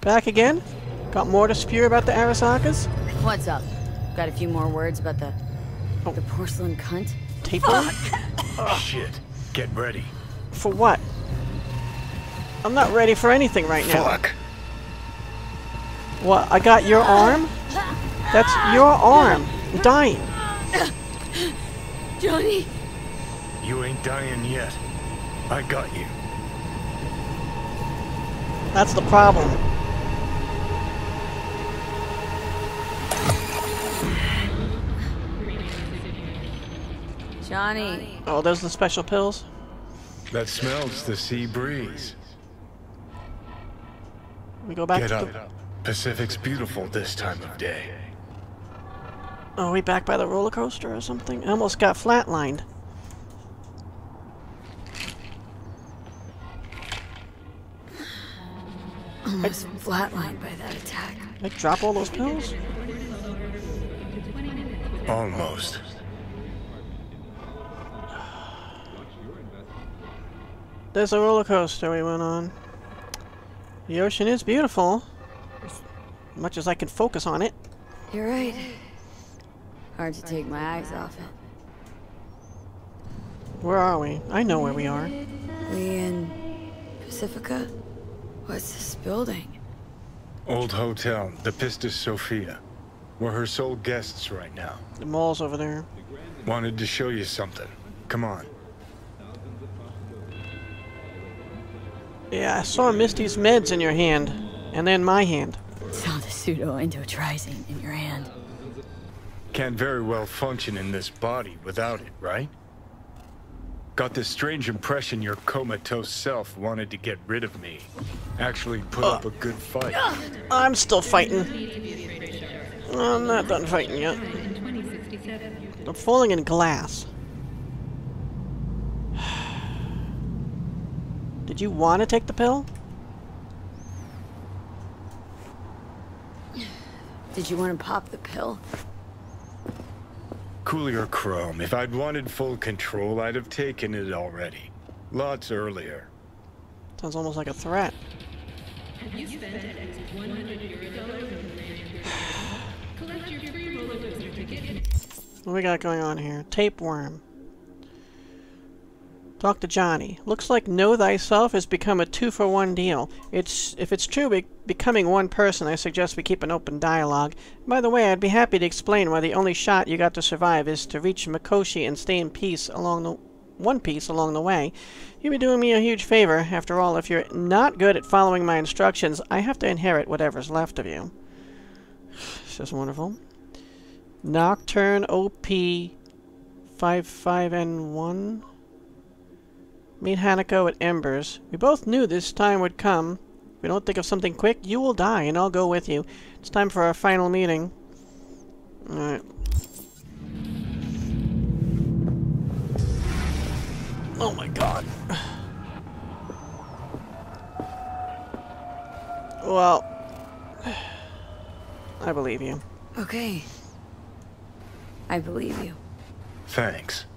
Back again? Got more to spew about the Arasakas? What's up? Got a few more words about the porcelain cunt? Tapeworm? Shit. Get ready. For what? I'm not ready for anything right now. Fuck. What? I got your arm? That's your arm. I'm dying. Johnny! You ain't dying yet. I got you. That's the problem. Johnny. Oh, those are the special pills? That smells the sea breeze. We go back Get to up. the... Pacific's beautiful this time of day. Oh, are we back by the roller coaster or something? I almost got flatlined. Almost flatlined by that attack. Did I drop all those pills? Almost. There's a roller coaster we went on. The ocean is beautiful. As much as I can focus on it. You're right. Hard to take my eyes off it. Where are we? I know where we are. We in Pacifica? What's this building? Old hotel, the Pistis Sophia. We're her sole guests right now. The mall's over there. Wanted to show you something. Come on. Yeah, I saw Misty's meds in your hand. And then my hand. Saw the pseudo-endotrizine in your hand. Can't very well function in this body without it, right? Got this strange impression your comatose self wanted to get rid of me. Actually put up a good fight. I'm still fighting. I'm not done fighting yet. I'm falling in glass. Did you want to take the pill? Did you want to pop the pill? Coolier Chrome, if I'd wanted full control, I'd have taken it already. Lots earlier. Sounds almost like a threat. Have you spent an extra $100 Collect your free roller coaster ticket. What we got going on here? Tapeworm. Talk to Johnny. Looks like Know Thyself has become a 2-for-1 deal. If it's true becoming one person, I suggest we keep an open dialogue. By the way, I'd be happy to explain why the only shot you got to survive is to reach Mikoshi and stay in peace one piece along the way. You'd be doing me a huge favor. After all, if you're not good at following my instructions, I have to inherit whatever's left of you. It's just wonderful. Nocturne OP 55N1. Meet Hanako at Embers. We both knew this time would come. If we don't think of something quick, you will die, and I'll go with you. It's time for our final meeting. Alright. Oh my god. Well, I believe you. Okay. I believe you. Thanks.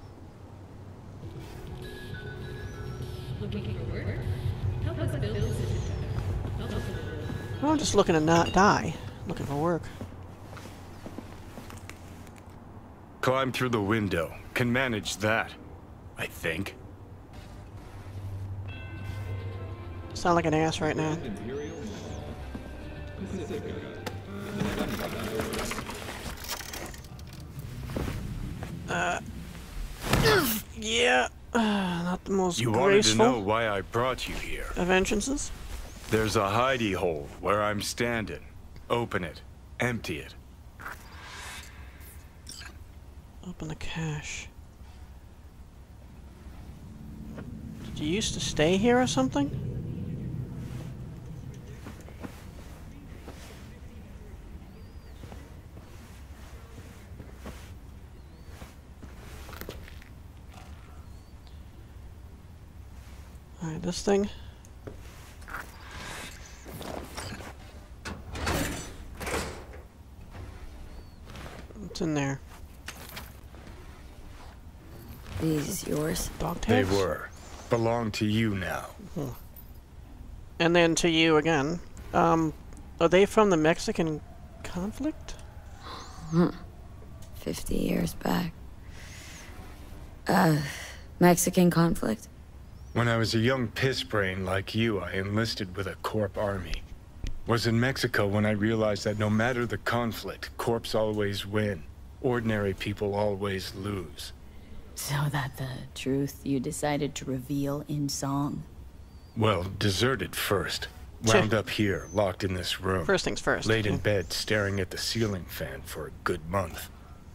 Looking for work? Help us build this. I'm just looking to not die. Looking for work. Climb through the window. Can manage that, I think. Sound like an ass right now. Yeah. Not the most You wanted graceful to know why I brought you here. of entrances. There's a hidey hole where I'm standing. Open it. Empty it. Open the cache. Did you used to stay here or something? Alright, this thing. What's in there? These yours? Dog They tags? were. Belong to you now. And then to you again. Are they from the Mexican conflict? 50 years back. Mexican conflict? When I was a young piss brain like you, I enlisted with a Corp army. Was in Mexico when I realized that no matter the conflict, Corps always win. Ordinary people always lose. So that the truth you decided to reveal in song? Well, deserted first. Wound up here, locked in this room. First things first. Laid in bed, staring at the ceiling fan for a good month.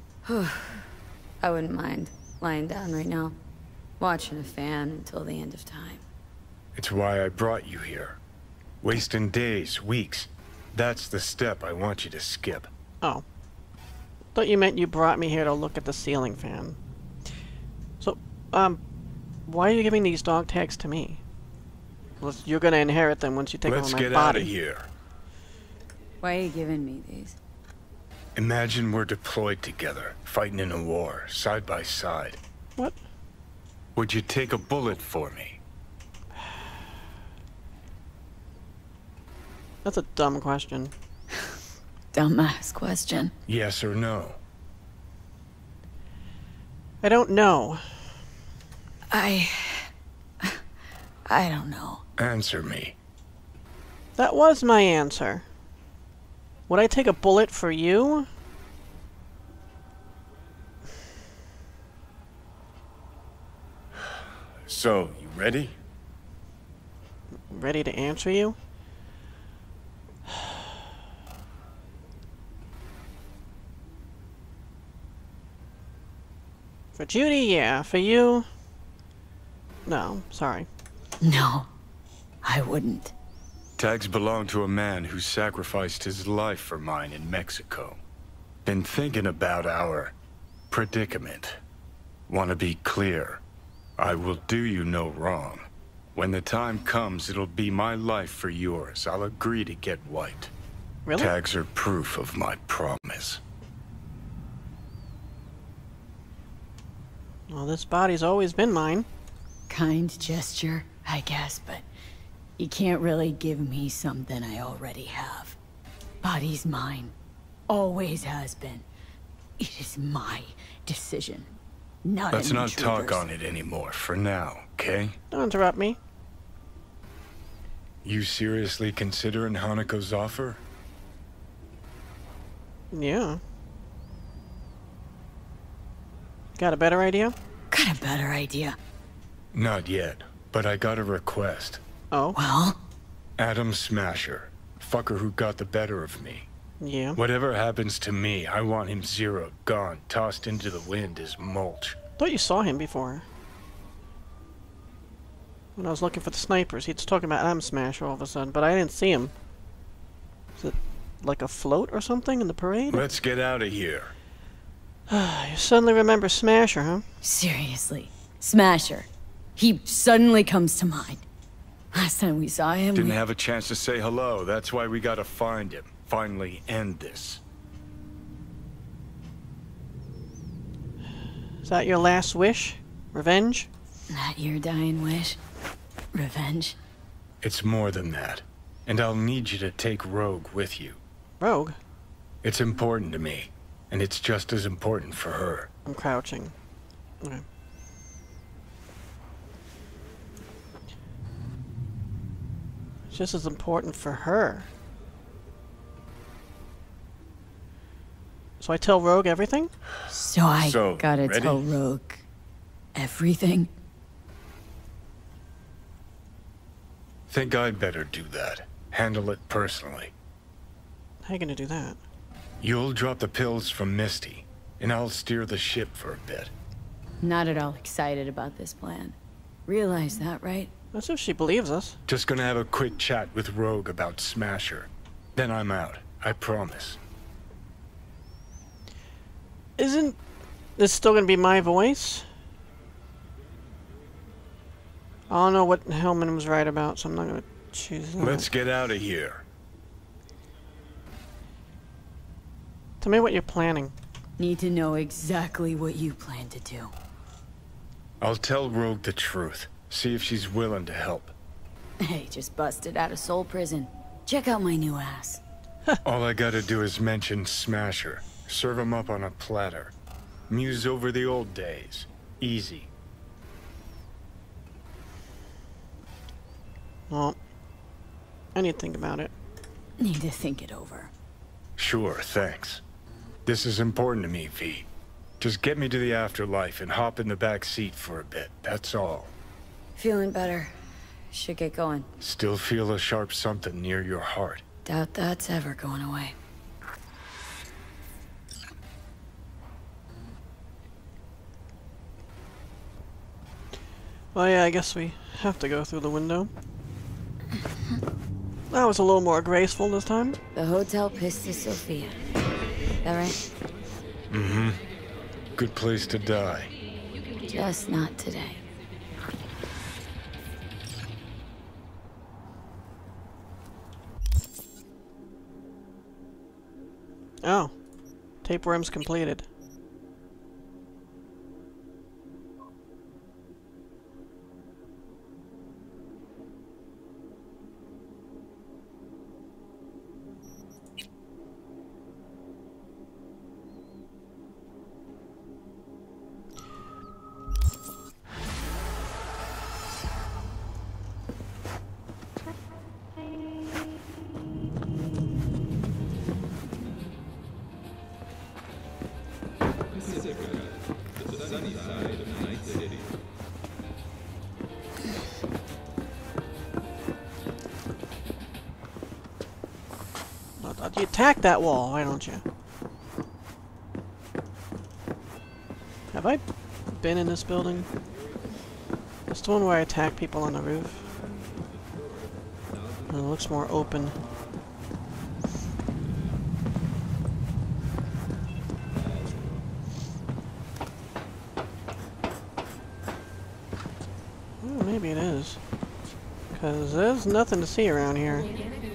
I wouldn't mind lying down right now, watching a fan until the end of time. It's why I brought you here. Wasting days, weeks. That's the step I want you to skip. Oh. Thought you meant you brought me here to look at the ceiling fan. So, why are you giving these dog tags to me? Well, you're gonna inherit them once you take over my body. Let's get out of here. Why are you giving me these? Imagine we're deployed together, fighting in a war, side by side. What? Would you take a bullet for me? That's a dumb question. Dumbass question. Yes or no? I don't know. I don't know. Answer me. That was my answer. Would I take a bullet for you? So, you ready? Ready to answer you? For Judy, yeah. For you? No, sorry. No, I wouldn't. Tags belong to a man who sacrificed his life for mine in Mexico. Been thinking about our predicament. Want to be clear. I will do you no wrong. When the time comes, it'll be my life for yours. I'll agree to get white. Really? Tags are proof of my promise. Well, this body's always been mine. Kind gesture, I guess, but you can't really give me something I already have. Body's mine. Always has been. It is my decision. Let's not talk on it anymore for now, okay? Don't interrupt me. You seriously considering Hanako's offer? Yeah. Got a better idea? Got a better idea. Not yet, but I got a request. Oh? Well? Adam Smasher. Fucker who got the better of me. Yeah. Whatever happens to me, I want him zeroed, gone, tossed into the wind as mulch. Thought you saw him before. When I was looking for the snipers, he was talking about Adam Smasher all of a sudden, but I didn't see him. Is it like a float or something in the parade? Let's get out of here. You suddenly remember Smasher, huh? Seriously. Smasher. He suddenly comes to mind. Last time we saw him, Didn't have a chance to say hello. That's why we gotta find him. Finally end this. Is that your last wish? Revenge? That your dying wish? Revenge? It's more than that. And I'll need you to take Rogue with you. Rogue? It's important to me. And it's just as important for her. I'm crouching. Okay. It's just as important for her. So I tell Rogue everything? So I gotta ready? tell Rogue everything? Think I'd better do that. Handle it personally. How you gonna do that? You'll drop the pills from Misty, and I'll steer the ship for a bit. Not at all excited about this plan. Realize that, right? That's if she believes us. Just gonna have a quick chat with Rogue about Smasher. Then I'm out. I promise. Isn't this still gonna be my voice? I don't know what Hellman was right about, so I'm not gonna choose that. Let's get out of here. Tell me what you're planning. Need to know exactly what you plan to do. I'll tell Rogue the truth. See if she's willing to help. Hey, just busted out of soul prison. Check out my new ass. All I gotta do is mention Smasher. Serve him up on a platter. Muse over the old days. Easy. Well, I need to think about it. Need to think it over. Sure, thanks. This is important to me, V. Just get me to the afterlife and hop in the back seat for a bit, that's all. Feeling better. Should get going. Still feel a sharp something near your heart. Doubt that's ever going away. Well, yeah, I guess we have to go through the window. That was a little more graceful this time. The Hotel Pistis Sophia. That right? Mm-hmm. Good place to die. Just not today. Oh. Tapeworm's completed. You attack that wall, why don't you? Have I been in this building? It's the one where I attack people on the roof. It looks more open. Oh, maybe it is. Because there's nothing to see around here.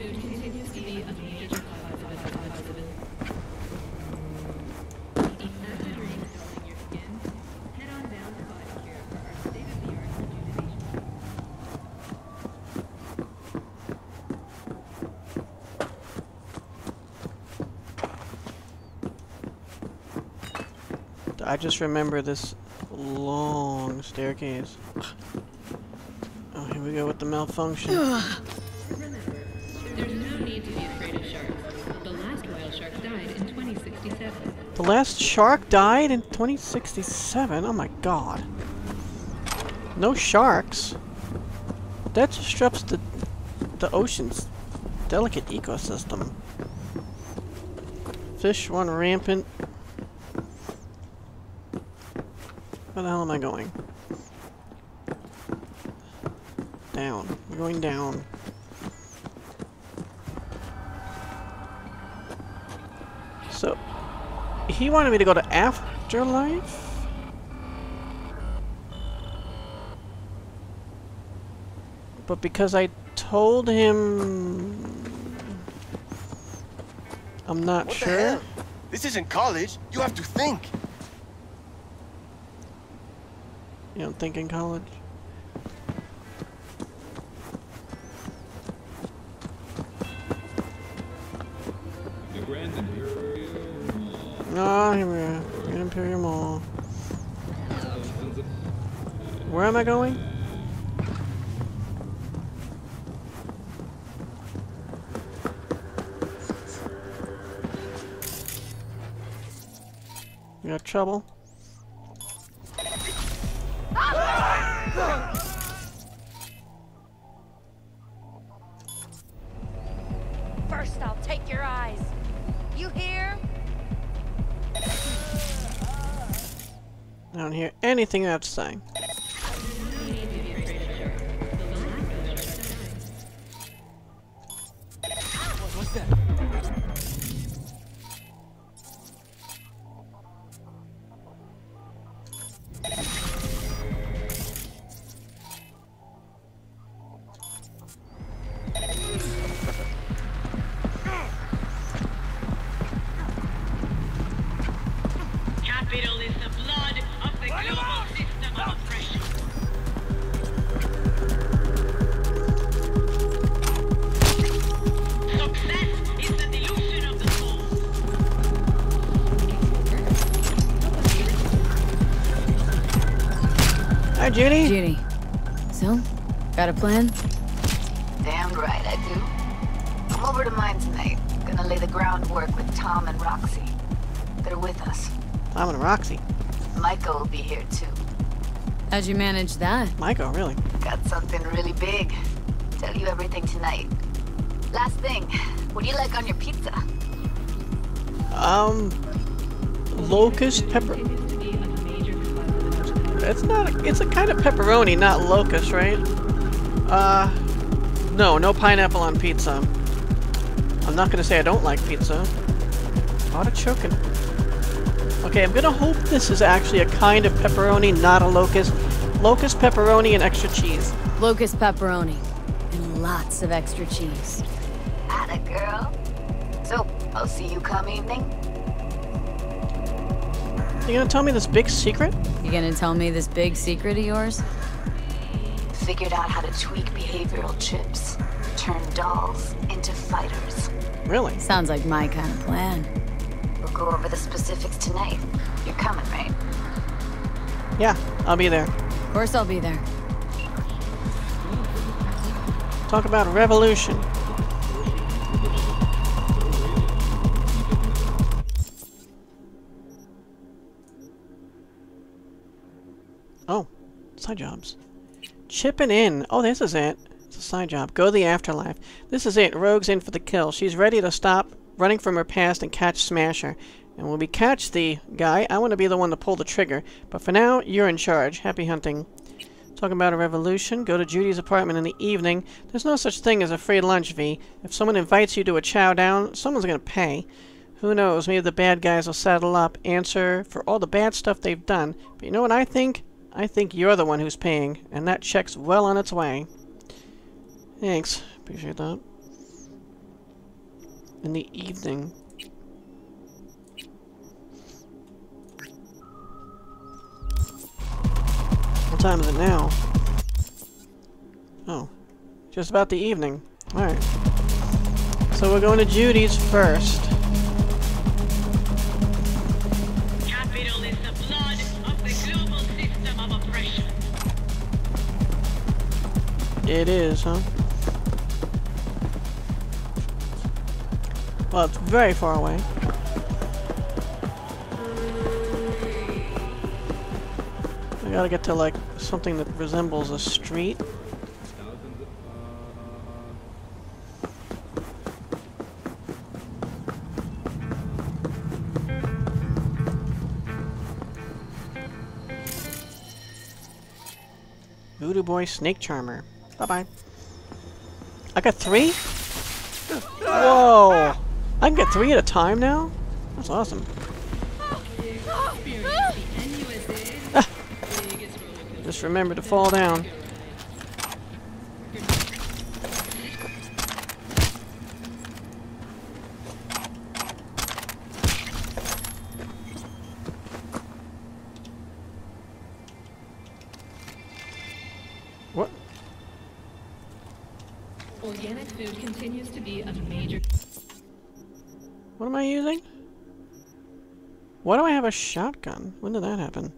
I just remember this long staircase. Oh, here we go with the malfunction. Remember, there's no need to be afraid of sharks. The last whale shark died in 2067. The last shark died in 2067? Oh my god. No sharks? That disrupts the ocean's delicate ecosystem. Fish run rampant. Where the hell am I going? Down. I'm going down. So, he wanted me to go to Afterlife? But because I told him... I'm not What sure. the hell? This isn't college. You have to think. You don't think in college? Oh, here we are. Grand Imperial Mall. Where am I going? You got trouble? First, I'll take your eyes. You hear? I don't hear anything you have to say. What's that? Capital is the blood of the global system of Hi, Judy. Judy. So, got a plan? Damn right I do. I'm over to mine tonight. Gonna lay the groundwork with Tom and Roxy. They're with us. Tom and Roxy. Michael will be here too. How'd you manage that? Michael, really? Got something really big. Tell you everything tonight. Last thing, what do you like on your pizza? Locust pepper. It's a kind of pepperoni, not locust, right? No pineapple on pizza. I'm not gonna say I don't like pizza. Artichoke. Okay, I'm gonna hope this is actually a kind of pepperoni, not a locust. Locust pepperoni and extra cheese. Locust pepperoni. And lots of extra cheese. Atta girl. So, I'll see you come evening? You gonna tell me this big secret? You gonna tell me this big secret of yours? Figured out how to tweak behavioral chips. Turn dolls into fighters. Really? Sounds like my kind of plan. We'll go over the specifics tonight. You're coming, right? Yeah, I'll be there. Of course I'll be there. Talk about revolution. Oh, side jobs. Chipping in. Oh, this is it. It's a side job. Go to the afterlife. This is it. Rogue's in for the kill. She's ready to stop running from her past and catch Smasher. And when we catch the guy, I want to be the one to pull the trigger. But for now, you're in charge. Happy hunting. Talking about a revolution. Go to Judy's apartment in the evening. There's no such thing as a free lunch, V. If someone invites you to a chow down, someone's going to pay. Who knows? Maybe the bad guys will saddle up, answer for all the bad stuff they've done. But you know what I think? I think you're the one who's paying, and that check's well on its way. Thanks. Appreciate that. In the evening. What time is it now? Oh. Just about the evening. Alright. So we're going to Judy's first. Capital is the blood of the global system of oppression. It is, huh? Well, it's very far away. I gotta get to, like, something that resembles a street. Voodoo Boy Snake Charmer. Bye-bye. I got 3? Whoa! I can get 3 at a time now? That's awesome. Ah. Just remember to fall down. What? Organic food continues to be a major. What am I using? Why do I have a shotgun? When did that happen?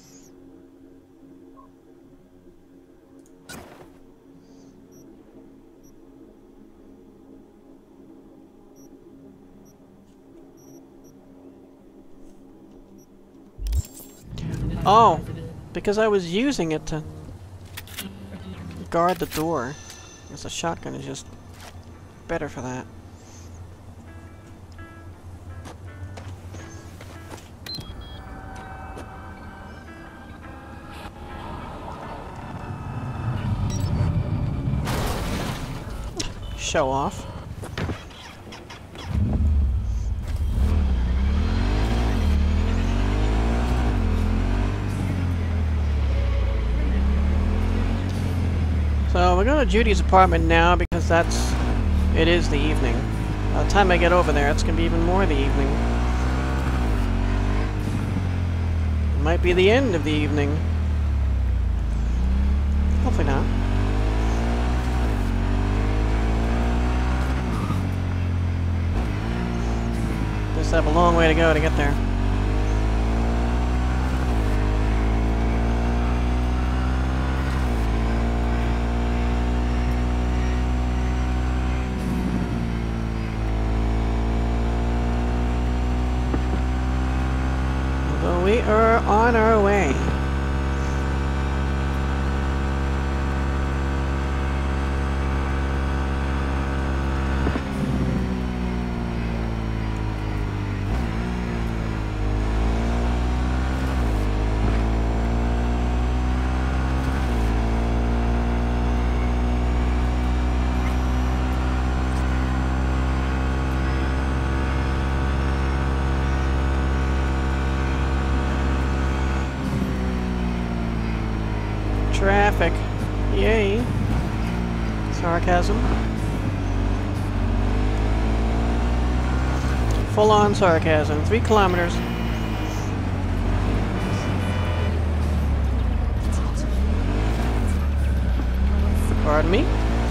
Oh, because I was using it to guard the door. I guess a shotgun is just better for that. Show off. So we're going to Judy's apartment now because it is the evening. By the time I get over there, it's going to be even more the evening. It might be the end of the evening. Hopefully not. Just have a long way to go to get there. on our way. Traffic. Yay. Sarcasm. Full-on sarcasm. 3 kilometers. Pardon me?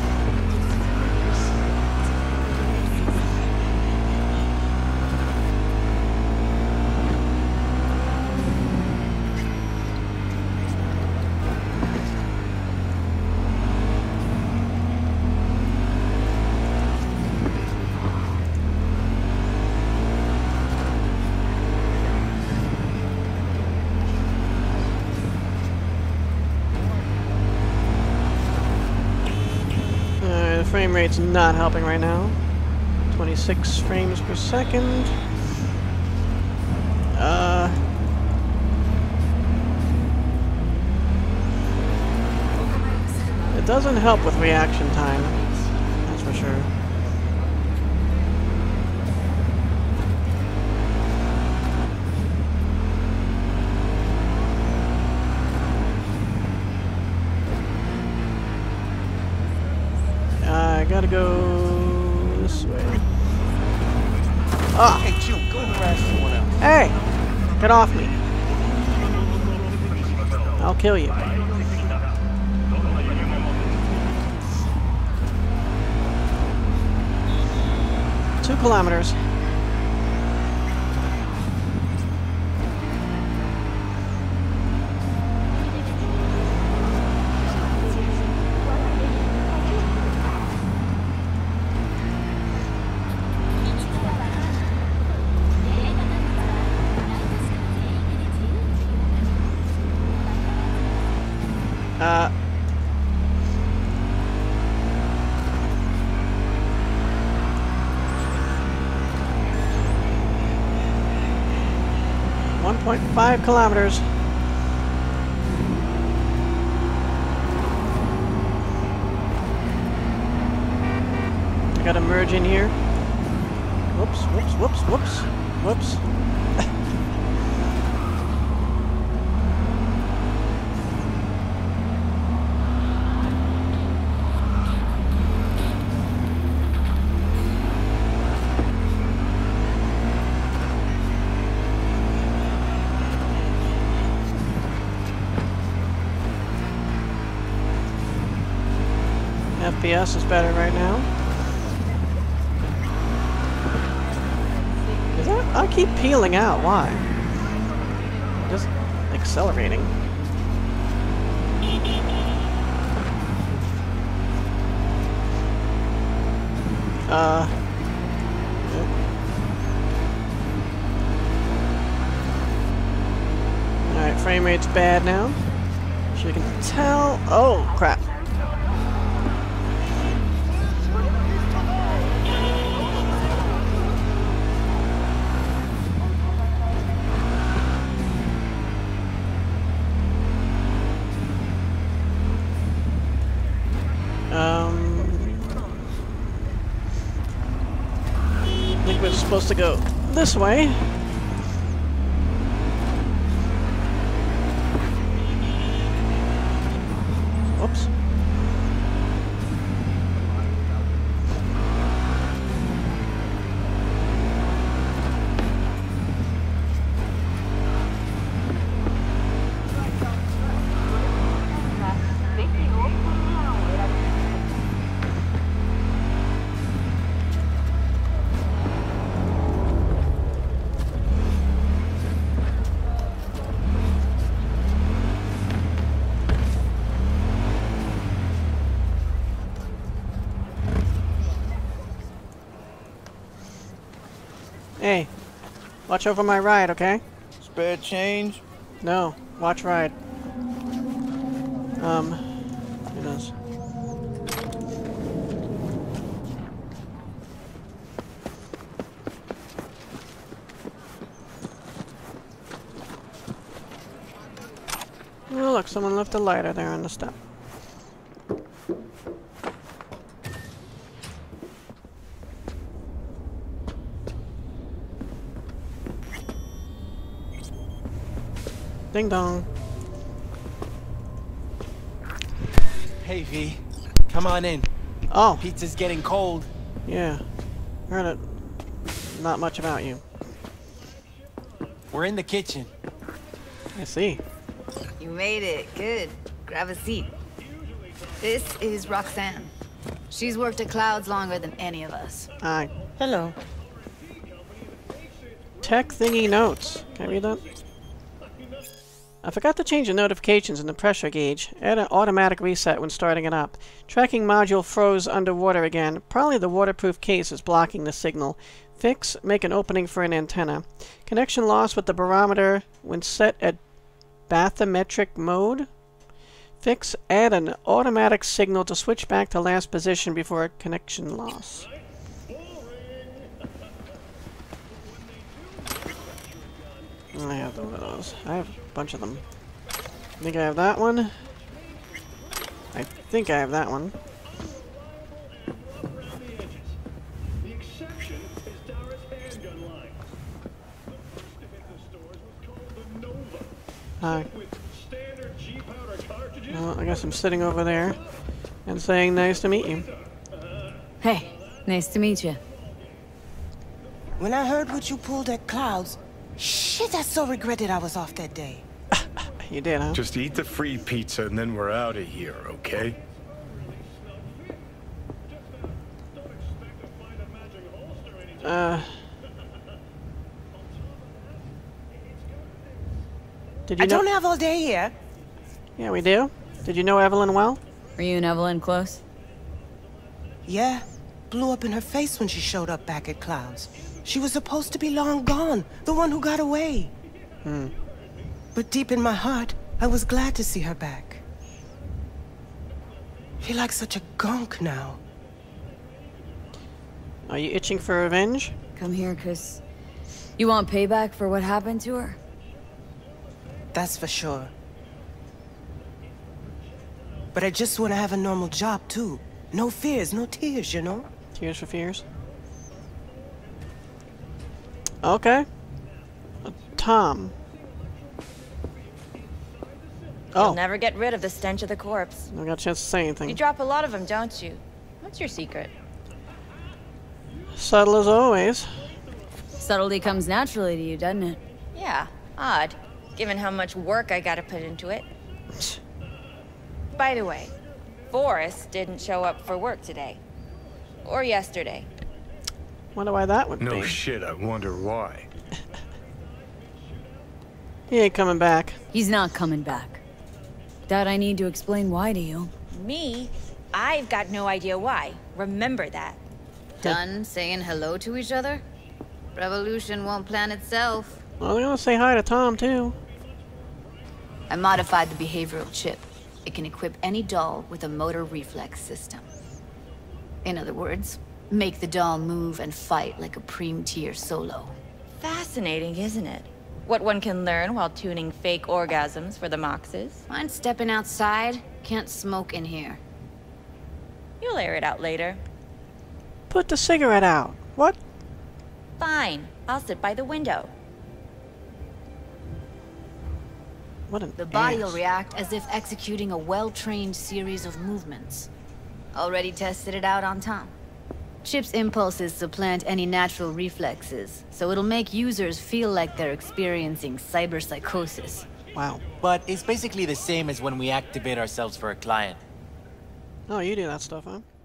Frame rate's not helping right now. 26 frames per second. It doesn't help with reaction time, that's for sure. I gotta go this way. Ah! Hey, Jude, go harass someone else. Hey! Get off me. I'll kill you. Two kilometers. Uh... 1.5 kilometers. I gotta merge in here. Whoops, whoops, whoops, whoops, whoops. FPS is better right now. Is that? I keep peeling out. Why? Just accelerating. Alright, frame rate's bad now. So you can tell. Oh, crap. I think we're supposed to go this way. Whoops. Hey, watch over my ride, okay? Spare change? No. Watch ride. Who knows? Oh, look, someone left a lighter there on the step. Ding dong. Hey, V. Come on in. Oh, Pizza's getting cold. yeah. Heard it. Not much about you. We're in the kitchen. I see. You made it. Good. Grab a seat. This is Roxanne. She's worked at Clouds longer than any of us. Aye. Hello. Tech thingy notes. Can I read that? I forgot to change the notifications in the pressure gauge. Add an automatic reset when starting it up. Tracking module froze underwater again. Probably the waterproof case is blocking the signal. Fix, make an opening for an antenna. Connection lost with the barometer when set at bathymetric mode. Fix, add an automatic signal to switch back to last position before a connection loss. I have one of those. I have a bunch of them. I think I have that one. I think I have that one. The exception is Dara's handgun line. The first to hit the stores was called the Nova. Hi. With standard G-powder cartridges. Well, I guess I'm sitting over there and saying nice to meet you. Hey, nice to meet you. When I heard what you pulled at Clouds, shit, I so regretted I was off that day. You did, huh? Just eat the free pizza and then we're out of here, okay? Did you I know? don't have all day here. Yeah, we do. Did you know Evelyn well? Were you and Evelyn close? Yeah, blew up in her face when she showed up back at Clouds. She was supposed to be long gone, the one who got away. But deep in my heart, I was glad to see her back. Feel like such a gunk now. Are you itching for revenge? Come here, 'cause you want payback for what happened to her? That's for sure. But I just want to have a normal job, too. No fears, no tears, you know? Tears for fears. Okay. Tom. You'll Oh, never get rid of the stench of the corpse. I got a chance to say You anything. drop a lot of them, don't you? What's your secret? Subtle as always. Subtlety comes naturally to you, doesn't it? Yeah, odd, given how much work I gotta put into it. By the way, Forrest didn't show up for work today. Or yesterday. Wonder why that would No be. shit, I wonder why. He ain't coming back. He's not coming back. Doubt I need to explain why to you. Me? I've got no idea why. Remember that. Done saying hello to each other? Revolution won't plan itself. Well, they're gonna say hi to Tom, too. I modified the behavioral chip. It can equip any doll with a motor reflex system. In other words, make the doll move and fight like a Prime-tier solo. Fascinating, isn't it? What one can learn while tuning fake orgasms for the Moxes. Mind stepping outside? Can't smoke in here. You'll air it out later. Put the cigarette out. What? Fine, I'll sit by the window. What an The body ass. will react as if executing a well-trained series of movements. Already tested it out on Tom. Chip's impulses supplant any natural reflexes, so it'll make users feel like they're experiencing cyberpsychosis. Wow. But it's basically the same as when we activate ourselves for a client. Oh, you do that stuff, huh?